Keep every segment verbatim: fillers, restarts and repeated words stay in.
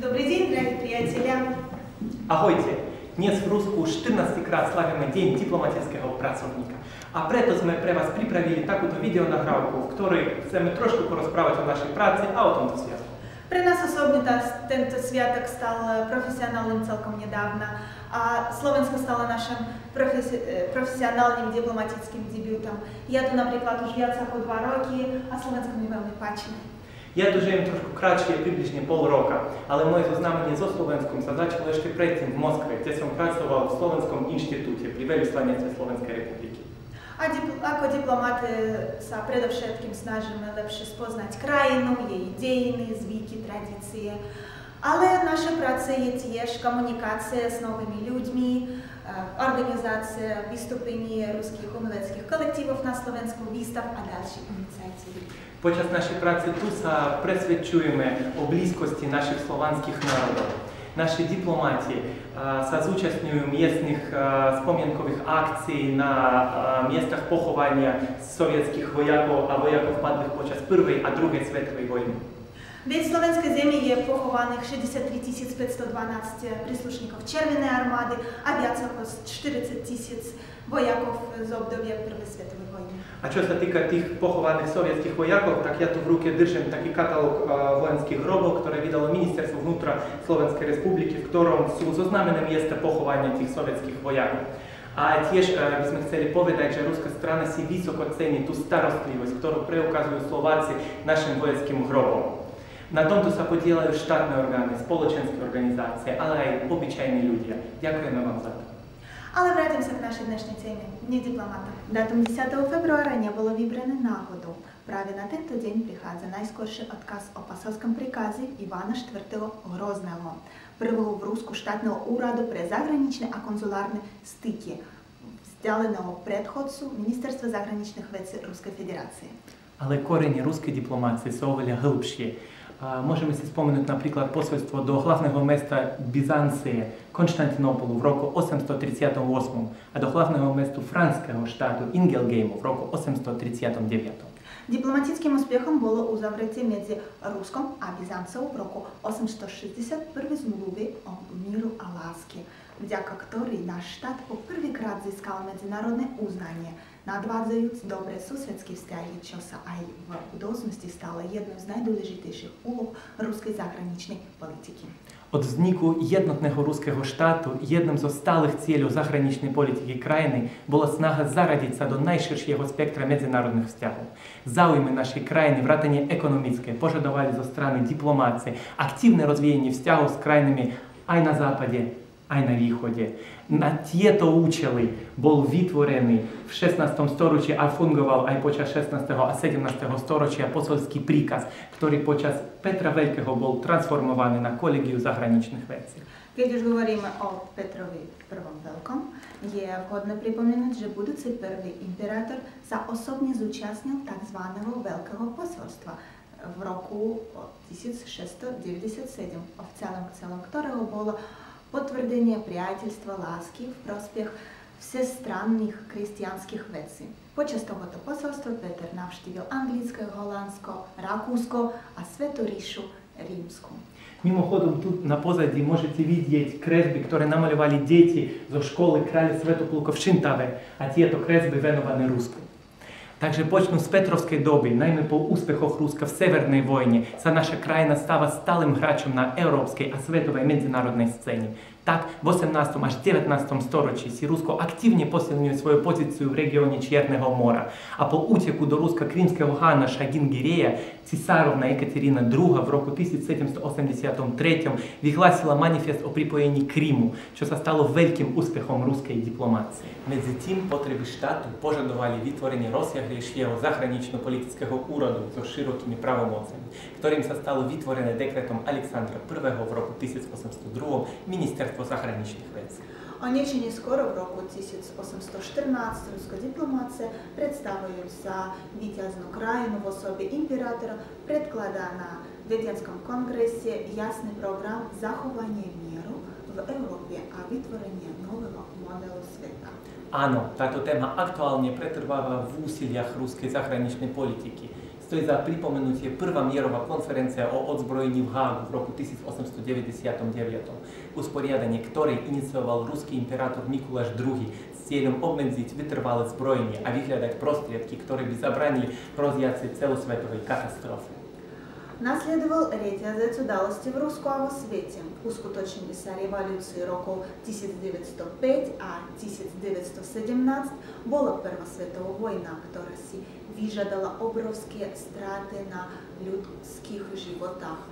Добрый день, дорогие приятели. Ahojte, dnes v Rusku štrnásťkrát slavíme Deň diplomatického pracovníka. A preto sme pre vás pripravili takúto videonahrávku, v ktorej chceme trošku porozprávať o našej práci a o tomto sviatku. Pre нас особенно tento sviatok стал профессиональным целком недавно, а Словенsko стало нашим професси... професіональним дипломатическим дебютом. Я tu napríklad už viac ako dva roky a Slovensko mi veľmi páči. Ja tu žijem trošku kratšie, približne pol roka, ale moje zoznámenie so Slovenskom sa začalo ešte predtým v Moskve, kde som pracoval v Slovenskom inštitúte pri veľvyslanectve Slovenskej republiky. А дипл... ako дипломати sa predovšetkým snažíme lepšie spoznať krajinu, jej dejiny, zvyky, tradície. Ale naša práca je tiež komunikácia s novými ľuďmi, organizácia vystúpení ruských umeleckých kolektívov na Slovensku, výstav a ďalších iniciatív. Počas našej práce tu sa presvedčujeme o blízkosti našich slovanských národov. Naši diplomati uh, sa zúčastňujú miestnych uh, spomienkových akcií na uh, miestach pochovania sovietských vojakov a vojakov padlých počas prvej a druhej svetovej vojny. Ведь в Словенской земле je pochovaných šesťdesiattri tisíc päťstodvanásť príslušníkov Červenej armády a viac ako štyridsať tisíc vojakov z obdobia Prvej svetovej vojny. A čo sa týka tých pochovaných sovietských vojakov, tak ja tu v ruke držím taký katalóg uh, vojenských hrobov, ktoré vydalo Ministerstvo vnútra Slovenskej republiky, v ktorom sú zoznámené miesta pochovania tých sovietských vojakov. A tiež uh, by sme chceli povedať, že ruská strana si vysoko cení tú starostlivosť, ktorú preukazujú Slováci našim vojenským hrobom. Na tomto sa podielajú štátne orgány, spoločenské organizácie, ale aj obyčajní ľudia. Ďakujeme vám za to. Ale vrátim sa k našej dnešnej téme, nie diplomata. Dátum desiateho februára nebolo vybrané náhodou. Práve na tento deň prichádza najskorší odkaz o poselskom príkaze Ivana štvrtého Hrozného, prvého v Rusku štátneho úradu pre zahraničné a konzulárne styky, vzdialeného predchodcu Ministerstva zahraničných vecí Ruskej federácie. Ale korene ruskej diplomácie sú oveľa hĺbšie. Môžeme si spomenúť napríklad posolstvo do hlavného mesta Byzancie, Konštantinopolu v roku osemstotridsiatom ôsmom a do hlavného mestu franského štátu Ingelgeimu v roku osemstotridsiatom deviatom. Diplomatickým úspechom bolo uzavretie medzi Ruskom a Byzanciou v roku osemstošesťdesiatjeden zmluvy o míru a láske, vďaka ktorej náš štát po prvýkrát získal medzinárodné uznanie, nadvádzajúc dobré susedské vzťahy, čo sa aj v budúcnosti stalo jednou z najdôležitejších úloh ruskej zahraničnej politiky. Od vzniku jednotného ruského štátu jedným zo stálych cieľov zahraničnej politiky krajiny bola snaha zaradiť sa do najširšieho spektra medzinárodných vzťahov. Záujmy našej krajiny, vrátane ekonomické, požadovali zo strany diplomácie aktívne rozvíjanie vzťahov s krajinami aj na západe, aj na východe. Na tieto účely bol vytvorený v šestnástom storočí a fungoval aj počas šestnásteho a sedemnásteho storočia posolský príkaz, ktorý počas Petra Veľkého bol transformovaný na Kolegiu zahraničných vecí. Keď už hovoríme o Petrovi prvom Veľkom, je vhodné pripomenúť, že budúci prvý imperátor sa osobne zúčastnil tzv. Veľkého posolstva v roku tisícšesťstodeväťdesiatsedem, oficiálnym cieľom ktorého bolo potvrdenie priateľstva lásky v prospech všestranných kresťanských vecí. Počas tohoto posolstva Peter navštívil Anglicko, Holandsko, Rakúsko a Svätú ríšu Rímsku. Mimochodom, tu na pozadí môžete vidieť kresby, ktoré namaľovali deti zo školy kráľa Svätopluka v Šintave a tieto kresby venované Rusku. Takže počnú z Petrovskej doby, najmä po úspechoch Ruska v Severnej vojne, sa naša krajina stáva stálym hráčom na európskej a svetovej medzinárodnej scéne. Tak v osemnástom až devätnástom storočí si Rusko aktívne posilňuje svoju pozíciu v regióne Čierneho mora. A po úteku do Ruska krímskeho hána Šagin-Gireja cisárovna Ekaterina druhá v roku tisícsedemstoosemdesiattri vyhlásila manifest o pripojení Krymu, čo sa stalo veľkým úspechom ruskej diplomácie. Medzi tým potreby štátu požadovali vytvorenie rozsiahlejšieho zahranično-politického úradu so širokými pravomocami, ktorým sa stalo vytvorené dekretom Alexandra prvého v roku tisícosemstodva Ministerstvo zahraničných vecí. O niečo neskoro v roku tisícosemstoštrnásť ruská diplomácia, predstavujúca víťaznú krajinu v osobe imperátora, predkladá na Viedenskom kongrese jasný program zachovania mieru v Európe a vytvorenia nového modelu sveta. Áno, táto téma aktuálne pretrváva v úsiliach ruskej zahraničnej politiky s stojí za pripomenutie prvá mierová konferencia o odzbrojení v Hágu v roku tisíc osemsto deväťdesiatdeväť, usporiadanie ktorej inicioval ruský imperátor Mikuláš druhý s cieľom obmedziť vytrvalé zbrojenie a vyhľadať prostriedky, ktoré by zabránili hroziacej celosvetovej katastrofe. Nasledoval reťazec udalostí v Rusku a vo svete. Uskutočnili sa revolúcie rokov tisíc deväťsto päť a tisíc deväťsto sedemnásť. Bola prvá svetová vojna, ktorá si vyžadala obrovské straty na ľudských životách.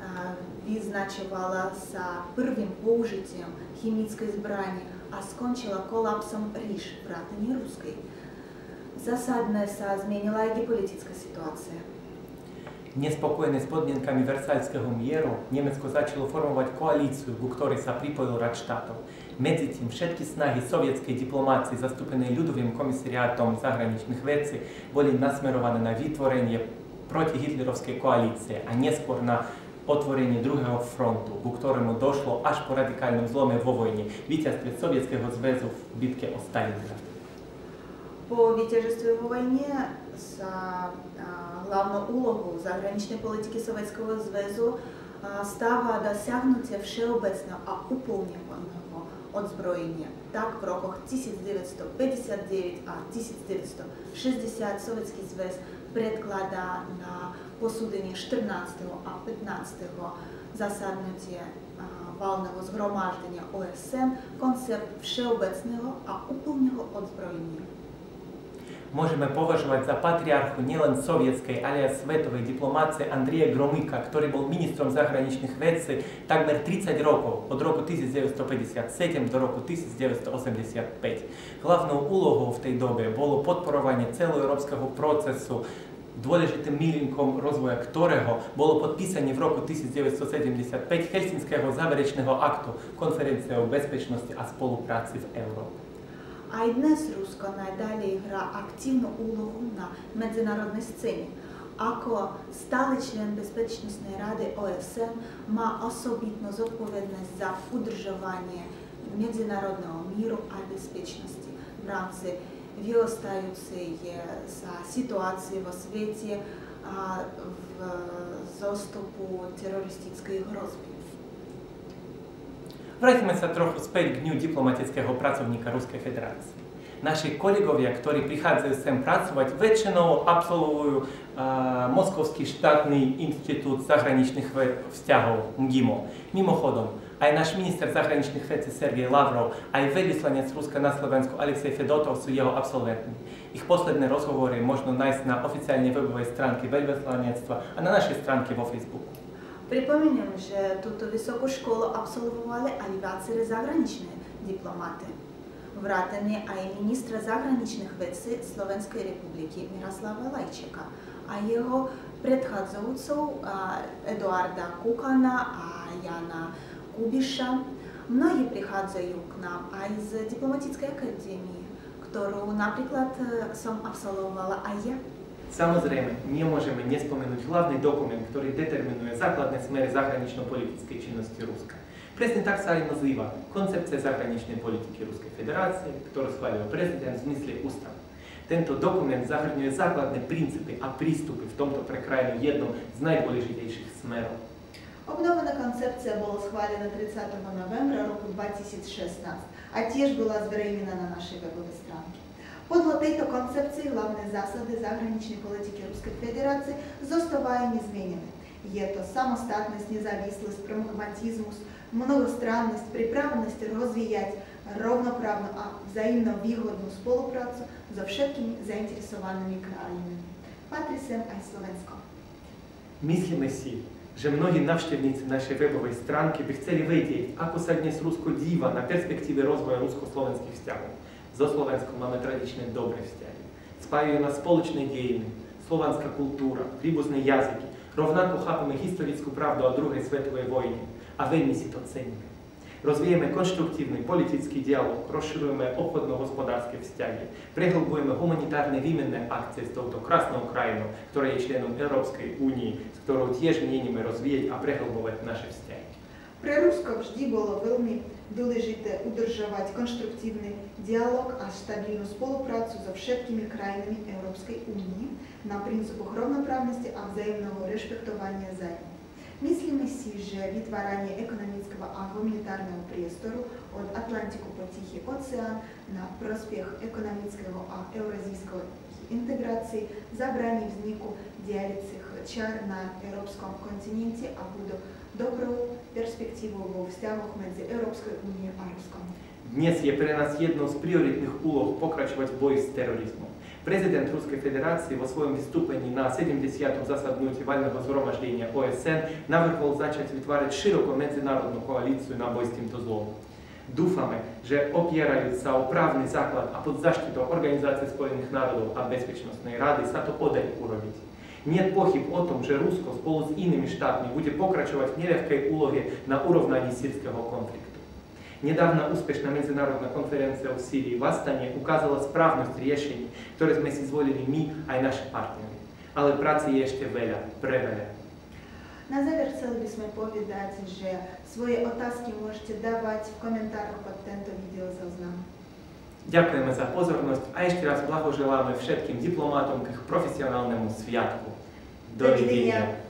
Vyznačovala sa prvým použitím chemickej zbrani a skončila kolapsom ríš vrátane ruskej. Zásadne sa zmenila aj geopolitická situácia. Nespokojné s podmienkami Versaľského mieru, Nemecko začalo formovať koalíciu, ku ktorej sa pripojil Rad štátov. Medzi tým všetky snahy sovietskej diplomácie, zastúpenej ľudovým komisariátom zahraničných vecí, boli nasmerované na vytvorenie protihitlerovskej koalície a neskôr na otvorenie druhého frontu, ku ktorému došlo až po radikálnom zlome vo vojne, víťazstve Sovietskeho zväzu v bitke o Stalingrad. Po víťazstve vo vojne sa hlavnou úlohou zahraničnej politiky Sovietskeho zväzu stáva dosiahnutie všeobecného a úplného odzbrojenia. Tak v rokoch tisíc deväťsto päťdesiatdeväť a tisíc deväťsto šesťdesiat Sovietsky zväz predkladá na posúdenie štrnásteho a pätnásteho zasadnutia valného zhromaždenia O S N koncept všeobecného a úplného odzbrojenia. Môžeme považovať za patriarchu nielen sovietskej, ale aj svetovej diplomácie Andrija Gromyka, ktorý bol ministrom zahraničných vecí takmer tridsať rokov, od roku tisíc deväťsto päťdesiatsedem do roku tisíc deväťsto osemdesiatpäť. Hlavnou úlohou v tej dobe bolo podporovanie celoeurópskeho procesu, dôležitým milníkom rozvoja ktorého bolo podpísanie v roku tisíc deväťsto sedemdesiatpäť Helsinského záverečného aktu Konferencie o bezpečnosti a spolupráci v Európe. Aj dnes Rusko naďalej hrá aktívnu úlohu na medzinárodnej scéne. Ako stály člen Bezpečnostnej rady O S N má osobitnú zodpovednosť za udržovanie medzinárodného míru a bezpečnosti v rámci vyostajúcej sa situácie vo svete a v zostupu teroristickej hrozby. Vrátime sa trochu späť k dňu diplomatického pracovníka Ruskej federácie. Naši kolegovia, ktorí prichádzajú sem pracovať, väčšinou absolvujú uh, Moskovský štátny inštitút zahraničných vzťahov M G I M O. Mimochodom, aj náš minister zahraničných vecí Sergej Lavrov, aj veľvyslanec Ruska na Slovensku Alexej Fedotov sú jeho absolventmi. Ich posledné rozhovory možno nájsť na oficiálnej webovej stránke veľvyslanectva a na našej stránke vo Facebooku. Pripomeniem, že túto vysokú školu absolvovali aj viaceré zahraničné diplomaty. Vrátane aj ministra zahraničných vecí Slovenskej republiky Miroslava Lajčeka a jeho predchádzajúcov Eduarda Kukana a Jana Kubiša. Mnohí prichádzajú k nám aj z diplomatickej akadémie, ktorú napríklad som absolvovala aj ja. Samozrejme, nemôžeme nespomenúť hlavný dokument, ktorý determinuje základné smery zahranično-politickej činnosti Ruska. Presne tak sa aj nazýva Koncepcia zahraničnej politiky Ruskej federácie, ktorú schválil prezident v zmysle ústavy. Tento dokument zahrňuje základné princípy a prístupy v tomto pre krajinu jednom z najdôležitejších smerov. Obnovená koncepcia bola schválená tridsiateho novembra roku dvetisícšestnásť a tiež bola zverejnená na našej webovej stránke. Podľa tejto koncepcie hlavné zásady zahraničnej politiky Ruskej federácie zostávajú nezmenené. Je to samostatnosť, nezávislosť, pragmatizmus, mnohostrannosť, pripravenosť rozvíjať rovnoprávnu a vzájomno výhodnú spoluprácu so všetkými zainteresovanými krajinami. Patrí sem aj Slovensko. Myslíme si, že mnohí navštevníci našej webovej stránky by chceli vedieť, ako sa dnes Rusko díva na perspektíve rozvoja rusko-slovenských vzťahov. So Slovenskom máme tradičné dobré vzťahy. Spájajú nás spoločné dejiny, slovanská kultúra, príbuzné jazyky. Rovnako chápeme historickú pravdu o druhej svetovej vojne a veľmi si to ceníme. Rozvíjeme konštruktívny politický dialog, rozširujeme obchodno-hospodárske vzťahy, prehlbujeme humanitárne výmenné akcie s touto krásnou krajinou, ktorá je členom Európskej únie, s ktorou tiež mienime rozvíjať a prehlbovať naše vzťahy. Pre Rusko vždy bolo veľmi dôležité udržovať konštruktívny dialog a stabilnú spoluprácu so všetkými krajinami Európskej únie na princípoch rovnoprávnosti a vzájomného rešpektovania zájmu. Myslíme si, že vytváranie ekonomického a humanitárneho priestoru od Atlantiku po Tichý oceán na prospech ekonomického a eurazijskej integrácie zabráni vzniku dialicích čiar na európskom kontinente a budú dobrou perspektívou vo vzťahoch medzi Európskej úniou a Ruskom. Dnes je pre nás jednou z prioritných úloh pokračovať v boji s terorizmom. Prezident Ruskej federácie vo svojom vystúpení na sedemdesiatom zasadnutí valného zhromaždenia O S N navrhol začať vytvárať širokú medzinárodnú koalíciu na boj s týmto zlom. Dúfame, že opierajúc sa o právny základ a pod zaštitou Organizácie spojených národov a Bezpečnostnej rady sa to podarí urobiť. Nie pochyb o tom, že Rusko spolu s inými štátmi bude pokračovať v neľahkej úlohe na urovnaní sírskeho konfliktu. Nedávna úspešná medzinárodná konferencia v Sýrii v Astane ukázala správnosť riešení, ktoré sme si zvolili my aj naši partneri. Ale práce je ešte veľa, preveľa. Na záver chceli by sme povedať, že svoje otázky môžete dávať v komentároch pod tento videozoznam. Ďakujeme za pozornosť a ešte raz blahoželáme všetkým diplomátom k ich profesionálnemu sviatku. Dovidenia.